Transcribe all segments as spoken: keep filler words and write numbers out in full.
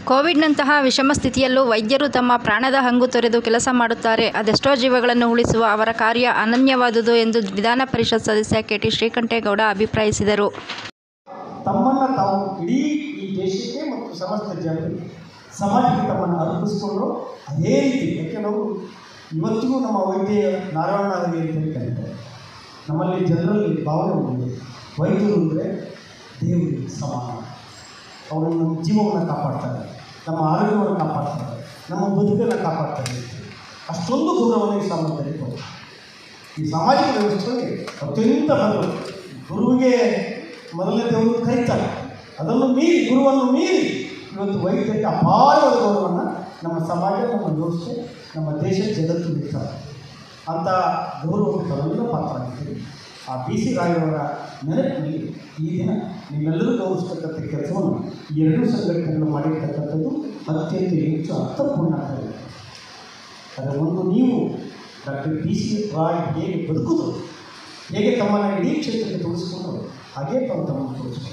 ಕೋವಿಡ್ನಂತಹ ವಿಷಮ ಸ್ಥಿತಿಯಲ್ಲೂ ವೈದ್ಯರು ತಮ್ಮ ಪ್ರಾಣದ ಹಂಗು ತೊರೆದು ಕೆಲಸ ಮಾಡುತ್ತಾರೆ. ಅದೆಷ್ಟೋ ಜೀವಗಳನ್ನು ಉಳಿಸುವ ಅವರ ಕಾರ್ಯ ಅನನ್ಯವಾದುದು ಎಂದು ವಿಧಾನ ಪರಿಷತ್ ಸದಸ್ಯ ಕೆ ಟಿ ಶ್ರೀಕಂಠೇಗೌಡ ಅಭಿಪ್ರಾಯಿಸಿದರು. ತಮ್ಮನ್ನು ತಾವು ಇಡೀ ಈ ದೇಶಕ್ಕೆ ಮತ್ತು ಸಮಸ್ತ ಜನರಿಗೆ ಸಮಾಜಕ್ಕೆ ತಮ್ಮನ್ನು ಅರ್ಪಿಸಿಕೊಂಡು ಅದೇ ರೀತಿ ಯಾಕೆ ನಾವು ಇವತ್ತಿಗೂ ನಮ್ಮ ವೈದ್ಯ ನಾರಾಯಣಾಗಿ ಅಂತ ಕರೀತಾರೆ. ನಮ್ಮಲ್ಲಿ ಜನರಲ್ಲಿ ಭಾವನೆ ಬಂದಿದೆ, ವೈದ್ಯರು ಅಂದರೆ ದೇವರಿಗೆ ಸಮಾನ. ಅವರು ನಮ್ಮ ಜೀವವನ್ನು ಕಾಪಾಡ್ತಾರೆ, ನಮ್ಮ ಆರೋಗ್ಯವನ್ನು ಕಾಪಾಡ್ತಾರೆ, ನಮ್ಮ ಬದುಕನ್ನು ಕಾಪಾಡ್ತಾರೆ. ಅಷ್ಟೊಂದು ಗೌರವವನ್ನು ಈ ಸಮಾಜದಲ್ಲಿ ಕೊಡ್ತಾರೆ. ಈ ಸಾಮಾಜಿಕ ವ್ಯವಸ್ಥೆಗೆ ಅತ್ಯಂತ ಮೊದಲು ಗುರುವಿಗೆ ಮೊದಲನೇ ದೇವರು ಕರೀತಾರೆ. ಅದನ್ನು ಮೀರಿ ಗುರುವನ್ನು ಮೀರಿ ಇವತ್ತು ವೈದ್ಯರಿಗೆ ಅಪಾರವಾದ ಗೌರವವನ್ನು ನಮ್ಮ ಸಮಾಜ, ನಮ್ಮ ವ್ಯವಸ್ಥೆ, ನಮ್ಮ ದೇಶ, ಜಗತ್ತು ನೀಡ್ತಾರೆ. ಅಂಥ ಗೌರವಕ್ಕೆ ತಾವೆಲ್ಲ ಪಾತ್ರರಾಗಿದ್ದೀರಿ. ಆ ಬಿ ಸಿ ರಾಯರವರ ನೆನಪಿನಲ್ಲಿ ಈ ದಿನ ನಿಮ್ಮೆಲ್ಲರೂ ಗೌರವಿಸ್ತಕ್ಕಂಥ ಕೆಲಸವನ್ನು ಈ ಎರಡೂ ಸಂಘಟನೆಗಳು ಮಾಡಿರ್ತಕ್ಕಂಥದ್ದು ಅತ್ಯಂತ ಹೆಚ್ಚು ಅರ್ಥಪೂರ್ಣ ಆಗ್ತದೆ. ಅದರ ಒಂದು ನೀವು ಡಾಕ್ಟರ್ ಬಿ ಸಿ ರಾಯ್ ಹೇಗೆ ಬದುಕುವುದು, ಹೇಗೆ ತಮ್ಮನ್ನು ಇಡೀ ಕ್ಷೇತ್ರಕ್ಕೆ ತೋರಿಸ್ಕೊಂಡು ಹಾಗೇ ತಾವು ತಮ್ಮನ್ನು ತೋರಿಸ್ಕೊಂಡು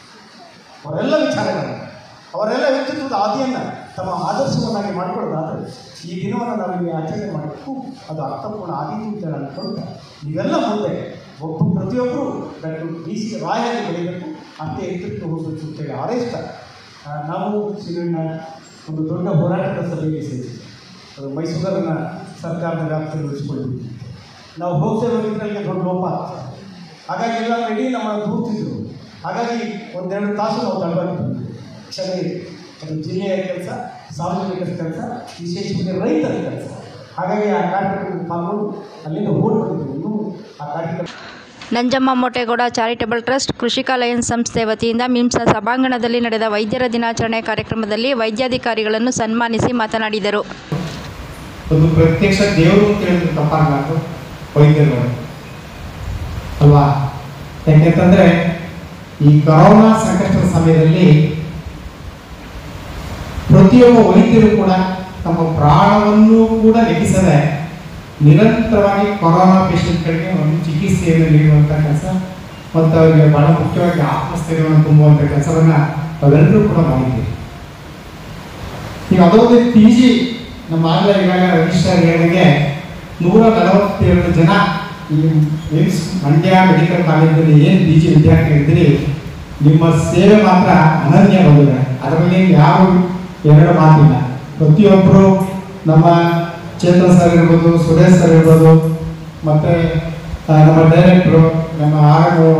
ಅವರೆಲ್ಲ ವಿಚಾರಗಳನ್ನು, ಅವರೆಲ್ಲ ವ್ಯಕ್ತಿತ್ವದ ಆದಿಯನ್ನು ತಮ್ಮ ಆದರ್ಶವನ್ನಾಗಿ ಮಾಡಿಕೊಳ್ಳೋದಾದರೆ ಈ ದಿನವನ್ನು ನಾವು ಇಲ್ಲಿ ಆಚರಣೆ ಮಾಡಬೇಕು. ಅದು ಅರ್ಥಪೂರ್ಣ ಆದೀತು ಅಂತೇಳಿ ಅಂದ್ಕೊಂಡು ನೀವೆಲ್ಲ ಮುಂದೆ ಒಬ್ಬ ಪ್ರತಿಯೊಬ್ಬರು ಡಾಕ್ಟರ್ ಬಿ ಸಿ ರಾಯಾಗಿ ಬೆಳೀಬೇಕು, ಅಷ್ಟೇ ಎತ್ತರಕ್ಕೆ ಹೋಗಬೇಕು ಅಂತೇಳಿ ಹಾರೈಸ್ತಾರೆ. ನಾವು ಸಿರಿನ ಒಂದು ದೊಡ್ಡ ಹೋರಾಟದ ಸಭೆಗೆ ಸೇರಿಸಿದ್ವಿ. ಅದು ಮೈಸೂರನ್ನು ಸರ್ಕಾರದ ವ್ಯಾಪ್ತಿಯಲ್ಲಿ ಉಳಿಸಿಕೊಂಡಿದ್ವಿ. ನಾವು ಹೋಗ್ತೇವೆ ಇದರಲ್ಲಿ ದೊಡ್ಡ ಲೋಪ ಆಗ್ತದೆ. ಹಾಗಾಗಿ ಎಲ್ಲ ಇಡೀ ನಮ್ಮನ್ನು ದೂರ್ತಿದ್ರು. ಹಾಗಾಗಿ ಒಂದೆರಡು ತಾಸು ನಾವು ತಡವಾಗಿ ಬಂದ್ವಿ. ಕ್ಷಮೆ, ಅದು ಜಿಲ್ಲೆಯ ಕೆಲಸ, ಸಾರ್ವಜನಿಕರ ಕೆಲಸ, ವಿಶೇಷವಾಗಿ ರೈತರ ಕೆಲಸ. ಹಾಗಾಗಿ ಆ ಕಾರ್ಯಕ್ರಮದಲ್ಲಿ ಪಾಲ್ಗೊಂಡು ಅಲ್ಲಿಂದ ಓಡಿ ಬಂದಿದ್ವಿ. ಇನ್ನೂ ಆ ಕಾರ್ಯಕ್ರಮ ನಂಜಮ್ಮ ಮೋಟೇಗೌಡ ಚಾರಿಟಬಲ್ ಟ್ರಸ್ಟ್, ಕೃಷಿಕ ಲಯನ್ಸ್ ಸಂಸ್ಥೆ ವತಿಯಿಂದ ಮಿಮ್ಸ್ ಸಭಾಂಗಣದಲ್ಲಿ ನಡೆದ ವೈದ್ಯರ ದಿನಾಚರಣೆ ಕಾರ್ಯಕ್ರಮದಲ್ಲಿ ವೈದ್ಯಾಧಿಕಾರಿಗಳನ್ನು ಸನ್ಮಾನಿಸಿ ಮಾತನಾಡಿದರು. ಒಂದು ಪ್ರತ್ಯಕ್ಷ ದೇವರು ಅಂತ ಹೇಳಿದ್ರೆ ತಪ್ಪಾಗಲಾರ್ದು ವೈದ್ಯರುಗಳು ಅಲ್ವಾ? ಯಾಕೆಂತಂದರೆ ಈ ಕೊರೋನಾ ಸಂಕಷ್ಟದ ಸಮಯದಲ್ಲಿ ಪ್ರತಿಯೊಬ್ಬ ವೈದ್ಯರು ಕೂಡ ತಮ್ಮ ಪ್ರಾಣವನ್ನು ಕೂಡ ಲೆಕ್ಕಿಸದೆ ನಿರಂತರವಾಗಿ ಕೊರೋನಾ ಪೇಷಂಟ್ಗಳಿಗೆ ಒಂದು ಚಿಕಿತ್ಸೆಯನ್ನು ನೀಡುವಂಥ ಕೆಲಸ ಮತ್ತು ಅವರಿಗೆ ಬಹಳ ಮುಖ್ಯವಾಗಿ ಆತ್ಮಸ್ಥೈರ್ಯವನ್ನು ತುಂಬುವಂಥ ಕೆಲಸವನ್ನು ಅವೆಲ್ಲರೂ ಕೂಡ ಮಾಡಿದ್ದೀವಿ. ಈಗ ಅದೊಂದು ಪಿ ಜಿ ನಮ್ಮ ಆಗಲೇ ಈಗಾಗಲೇ ರಿಜಿಸ್ಟರ್ ಹೇಳಿಗೆ ನೂರ ನಲವತ್ತೆರಡು ಜನ ಈ ಮಿಮ್ಸ್ ಮಂಡ್ಯ ಮೆಡಿಕಲ್ ಕಾಲೇಜಿನಲ್ಲಿ ಏನು ಪಿ ಜಿ ವಿದ್ಯಾರ್ಥಿಗಳಿದ್ದೀರಿ, ನಿಮ್ಮ ಸೇವೆ ಮಾತ್ರ ಅನನ್ಯ ಬಂದಿದೆ. ಅದರಲ್ಲಿ ಯಾವ ಎರಡು ಮಾತಿಲ್ಲ. ಪ್ರತಿಯೊಬ್ಬರು ನಮ್ಮ ಚೇತನ್ ಸರ್ ಇರ್ಬೋದು, ಸುರೇಶ್ ಸರ್ ಇರ್ಬೋದು, ಮತ್ತು ನಮ್ಮ ಡೈರೆಕ್ಟ್ರು, ನಮ್ಮ ಆರೋಗ್ಯ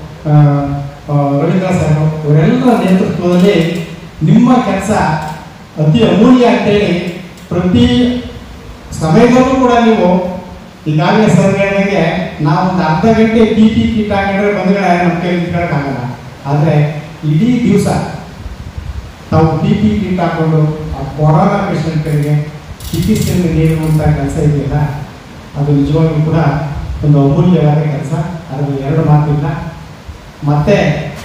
ರವೀಂದ್ರ ಸರ್, ಇವರೆಲ್ಲರ ನೇತೃತ್ವದಲ್ಲಿ ನಿಮ್ಮ ಕೆಲಸ ಅತಿ ಅಮೂಲ್ಯ ಅಂತೇಳಿ ಪ್ರತಿ ಸಮಯದಲ್ಲೂ ಕೂಡ ನೀವು ಈಗಾಗಲೇ ಸರ್ ಹೇಳಿದಂಗೆ ನಾವು ಒಂದು ಅರ್ಧ ಗಂಟೆ ಟಿ ಟಿ ಕಿಟ್ ಹಾಕಿದ್ರೆ ಬಂದರೆ ನಮ್ಮ ಕೈ ನಿಂತ್ಕೊಳ್ಳೋಕ್ಕಾಗಲ್ಲ. ಆದರೆ ಇಡೀ ದಿವಸ ತಾವು ಟಿ ಟಿ ಕಿಟ್ ಹಾಕ್ಕೊಂಡು ಆ ಕೊರೋನಾ ಪೇಷಂಟ್ಗಳಿಗೆ ಚಿಕಿತ್ಸೆಯನ್ನು ನೀಡುವಂಥ ಕೆಲಸ ಇದೆಯಲ್ಲ, ಅದು ನಿಜವಾಗ್ಲೂ ಕೂಡ ಒಂದು ಅಮೂಲ್ಯವಾದ ಕೆಲಸ. ಅದರಲ್ಲಿ ಎರಡು ಮಾತಿಲ್ಲ. ಮತ್ತು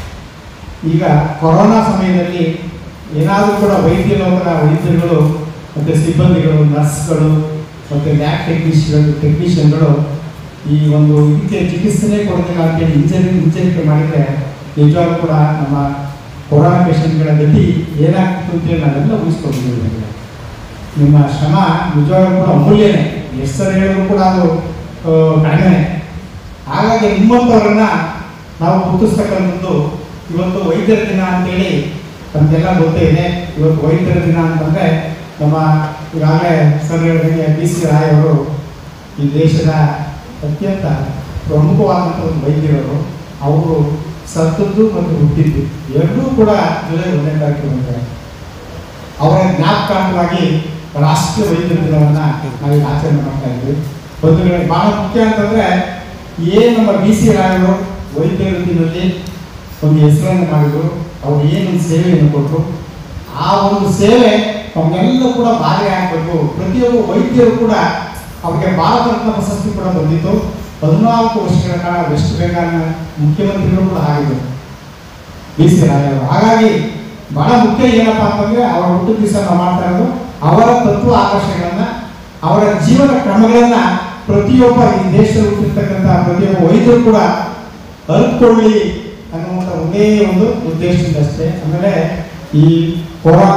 ಈಗ ಕೊರೋನಾ ಸಮಯದಲ್ಲಿ ಏನಾದರೂ ಕೂಡ ವೈದ್ಯ ಲೋಕದ ವೈದ್ಯರುಗಳು ಮತ್ತು ಸಿಬ್ಬಂದಿಗಳು, ನರ್ಸ್ಗಳು ಮತ್ತು ಲ್ಯಾಬ್ ಟೆಕ್ನಿಷಿಯನ್ ಟೆಕ್ನಿಷಿಯನ್ಗಳು ಈ ಒಂದು ಇದಕ್ಕೆ ಚಿಕಿತ್ಸೆನೇ ಕೊಡೋದಿಲ್ಲ ಅಂತೇಳಿ ಹಿಂಜರಿ ಹಿಂಜರಿಕೆ ಮಾಡಿದರೆ ನಿಜವಾಗ್ಲೂ ಕೂಡ ನಮ್ಮ ಕೊರೋನಾ ಪೇಷಂಟ್ಗಳ ಗತಿ ಏನಾಗ್ತಿತ್ತು ಅಂತೇಳಿ ನಾವೆಲ್ಲ ಊಹಿಸ್ಕೊಂಡಿದ್ದೀವಿ. ನಿಮ್ಮ ಶ್ರಮ ನಿಜವಾಗ್ಲೂ ಕೂಡ ಅಮೂಲ್ಯನೇ. ಹೆಸರು ಹೇಳಿದ್ರು ಕೂಡ ಅದು ಕಡಿಮೆನೆ. ಹಾಗಾಗಿ ನಿಮ್ಮಂಥವ್ರನ್ನ ನಾವು ಗುರುತಿಸ್ತಕ್ಕಂಥದ್ದು ಇವತ್ತು ವೈದ್ಯರ ದಿನ ಅಂತೇಳಿ ನಮಗೆಲ್ಲ ಗೊತ್ತೇ ಇದೆ. ಇವತ್ತು ವೈದ್ಯರ ದಿನ ಅಂತಂದರೆ ನಮ್ಮ ಈಗಾಗಲೇ ಸರ್ ಹೇಳಿದಂಗೆ ಬಿ ಸಿ ರಾಯ್ ಅವರು ಈ ದೇಶದ ಅತ್ಯಂತ ಪ್ರಮುಖವಾದಂಥ ಒಂದು ವೈದ್ಯರು. ಅವರು ಸತ್ತದ್ದು ಮತ್ತು ಹುಟ್ಟಿದ್ದು ಎರಡೂ ಕೂಡ ಜುಲೈ ಒಂದನೇ ತಾರೀಕು ಬಂದರೆ ಅವರ ಜ್ಞಾಪಕಾರ್ಥವಾಗಿ ರಾಷ್ಟ್ರೀಯ ವೈದ್ಯರ ದಿನವನ್ನು ನಾವೀಗ ಆಚರಣೆ ಮಾಡ್ತಾ ಇದ್ವಿ. ಒಂದು ಭಾಳ ಮುಖ್ಯ ಅಂತಂದರೆ ಏನು ನಮ್ಮ ಬಿ ಸಿ ರಾಯರು ವೈದ್ಯ ವೃತ್ತಿನಲ್ಲಿ ಒಂದು ಹೆಸರನ್ನು ಮಾಡಿದ್ರು, ಅವ್ರು ಏನೊಂದು ಸೇವೆಯನ್ನು ಕೊಟ್ಟರು. ಆ ಒಂದು ಸೇವೆ ಅವನ್ನೆಲ್ಲ ಕೂಡ ಮಾದರಿ ಆಗಬೇಕು. ಪ್ರತಿಯೊಬ್ಬ ವೈದ್ಯರು ಕೂಡ ಅವರಿಗೆ ಭಾರತ ರತ್ನ ಪ್ರಶಸ್ತಿ ಕೂಡ ಬಂದಿತ್ತು. ಹದಿನಾಲ್ಕು ವರ್ಷಗಳ ಕಾಲ ವೆಸ್ಟ್ ಬೆಂಗಾಲ್ನ ಮುಖ್ಯಮಂತ್ರಿಗಳು ಕೂಡ ಆಗಿದ್ದರು ಬಿ ಸಿ ರಾಯರು. ಹಾಗಾಗಿ ಬಹಳ ಮುಖ್ಯ ಏನಪ್ಪ ಅಂತಂದರೆ ಅವರ ಹುಟ್ಟು ದಿವಸ ನಾವು ಮಾಡ್ತಾ ಇರೋದು ಅವರ ತತ್ವ ಆದರ್ಶಗಳನ್ನು, ಅವರ ಜೀವನ ಕ್ರಮಗಳನ್ನು ಪ್ರತಿಯೊಬ್ಬ ಈ ದೇಶದಲ್ಲಿ ಹುಟ್ಟಿರ್ತಕ್ಕಂಥ ಪ್ರತಿಯೊಬ್ಬ ವೈದ್ಯರು ಕೂಡ ಅರಿತುಕೊಳ್ಳಿ ಅನ್ನುವಂಥ ಒಂದೇ ಒಂದು ಉದ್ದೇಶದಿಂದ ಅಷ್ಟೇ. ಆಮೇಲೆ ಈ ಕೊರೋನಾ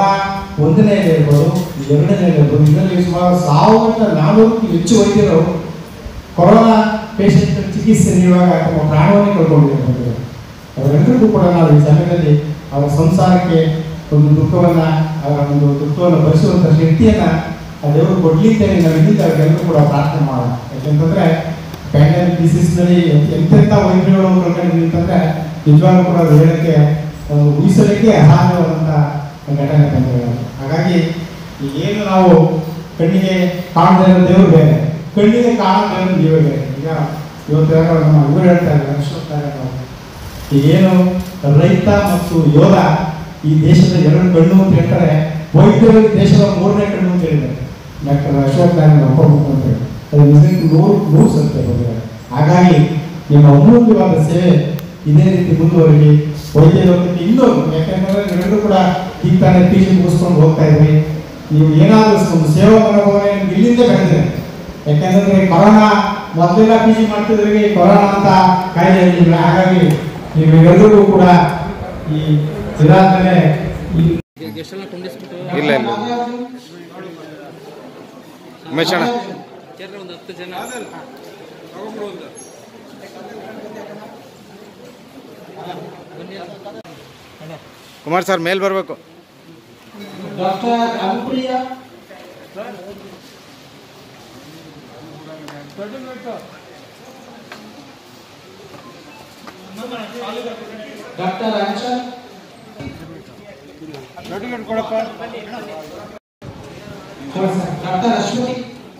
ಒಂದನೇ ಇರ್ಬೋದು, ಎರಡನೇ ಇರ್ಬೋದು, ಇದರಲ್ಲಿ ಸುಮಾರು ಸಾವಿರದ ನಾನ್ನೂರಕ್ಕೂ ಹೆಚ್ಚು ವೈದ್ಯರು ಕೊರೋನಾ ಪೇಷಂಟ್ ಚಿಕಿತ್ಸೆ ನೀಡುವಾಗ ತಮ್ಮ ಪ್ರಾಣವನ್ನು ಕಳ್ಕೊಂಡಿದ್ದಾರೆ. ಅವರೆಲ್ಲರಿಗೂ ಕೂಡ ನಾವು ಈ ಸಮಯದಲ್ಲಿ ಅವರ ಸಂಸಾರಕ್ಕೆ ಒಂದು ದುಃಖವನ್ನು ಅವರ ಒಂದು ದುಃಖವನ್ನು ಭರಿಸುವಂಥ ಶಕ್ತಿಯನ್ನು ಆ ದೇವರು ಕೊಡ್ಲಿದ್ದೇನೆ ನಾವು ಇಲ್ಲಿಂದ ಅವರೆಲ್ಲರೂ ಕೂಡ ಪ್ರಾರ್ಥನೆ ಮಾಡೋಣ. ಯಾಕೆಂತಂದರೆ ಪ್ಯಾಂಡಮಿಕ್ ಡಿಸೀಸ್ನಲ್ಲಿ ಎಂತೆಂಥ ವೈದ್ಯರುಗಳು ಕಳ್ಕೊಂಡಿದ್ದೀವಿ ಅಂತಂದರೆ ನಿಜವಾಗ್ಲೂ ಕೂಡ ಅದು ಹೇಳಕ್ಕೆ ಊಹಿಸಲಿಕ್ಕೆ ಅಸಾಧ್ಯವಾದಂಥ ಘಟನೆ ಬಂದಿರೋದು. ಹಾಗಾಗಿ ಏನು ನಾವು ಕಣ್ಣಿಗೆ ಕಾಣದೇ ಇರೋ ದೇವರು ಬೇರೆ, ಕಣ್ಣಿಗೆ ಕಾಣದೇ ಇರೋ ದೇವರು ಬೇರೆ. ಈಗ ಇವತ್ತು ಯಾರೋ ನಮ್ಮ ಇವರು ಹೇಳ್ತಾ ಇದ್ದಾರೆ, ಅಶ್ವತ್ಥಾರ ಈಗೇನು ರೈತ ಮತ್ತು ಯೋಧ ಈ ದೇಶದ ಎರಡು ಕಣ್ಣು ಅಂತ ಹೇಳ್ತಾರೆ, ವೈದ್ಯರು ದೇಶದ ಮೂರನೇ ಕಣ್ಣು ಅಂತ ಹೇಳಿದ್ದಾರೆ ಡಾಕ್ಟರ್ ಅಶ್ವತ್ಥಾರ ಒಪ್ಪಬೇಕು ಅದು ನಿಜಕ್ಕೂ ನೂರು ನೂರು ಸತ್ಯ ಬಂದಿದ್ದಾರೆ. ಹಾಗಾಗಿ ನಿಮ್ಮ ಅಮೂಲ್ಯವಾದ ಸೇವೆ ಇದೇ ರೀತಿ ಮುಂದುವರಿಲಿ. ವೈದ್ಯ ಲೋಕಕ್ಕೆ ಇನ್ನೂ ಯಾಕೆಂದ್ರೆ ನೀವೆಲ್ಲರೂ ಕೂಡ ಈಗ ತಾನೇ ಪಿ ಜಿ ಮುಗಿಸ್ಕೊಂಡು ಹೋಗ್ತಾ ಇದ್ರಿ. ನೀವು ಏನಾದರೂ ಒಂದು ಸೇವಾ ಮನೋಭಾವನೆ ನಿಮ್ಗೆ ಇಲ್ಲಿಂದ ಬೆಳೆದಿದೆ. ಯಾಕೆಂದ್ರೆ ಕೊರೋನಾ ಮೊದಲೆಲ್ಲ ಪಿ ಜಿ ಮಾಡ್ತಿದ್ರಿಗೆ ಕೊರೋನಾ ಅಂತ ಕಾಯಿಲೆ ಇರಲಿಲ್ಲ. ಹಾಗಾಗಿ ನೀವೆಲ್ಲರಿಗೂ ಕೂಡ ಈ ಇದಾದ್ಮೇಲೆ ಇಲ್ಲ ಇಲ್ಲ ಉಮೇಶ್ ಅಣ್ಣ ಕುಮಾರ್ ಸರ್ ಮೇಲ್ ಬರಬೇಕು. Doctor Anupriya, doctor Anchal, doctor Ashwathi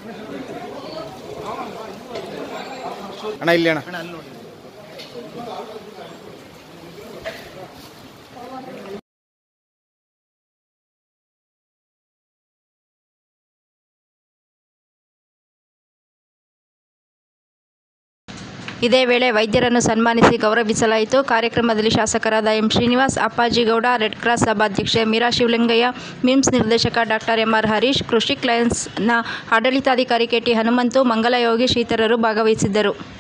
ಅಣ್ಣ ಇಲ್ಲಿ ಅಣ್ಣ ಇದೇ ವೇಳೆ ವೈದ್ಯರನ್ನು ಸನ್ಮಾನಿಸಿ ಗೌರವಿಸಲಾಯಿತು. ಕಾರ್ಯಕ್ರಮದಲ್ಲಿ ಶಾಸಕರಾದ M Srinivas, Appajigowda, red cross ಸಭಾಧ್ಯಕ್ಷೆ ಮೀರಾ ಶಿವಲಿಂಗಯ್ಯ, ಮಿಮ್ಸ್ ನಿರ್ದೇಶಕ ಡಾಕ್ಟರ್ ಎಂ ಆರ್ ಹರೀಶ್, ಕೃಷಿ ಲಯನ್ಸ್ನ ಆಡಳಿತಾಧಿಕಾರಿ ಕೆ ಟಿ ಹನುಮಂತು, ಮಂಗಲಯೋಗಿ ಇತರರು ಭಾಗವಹಿಸಿದ್ದರು.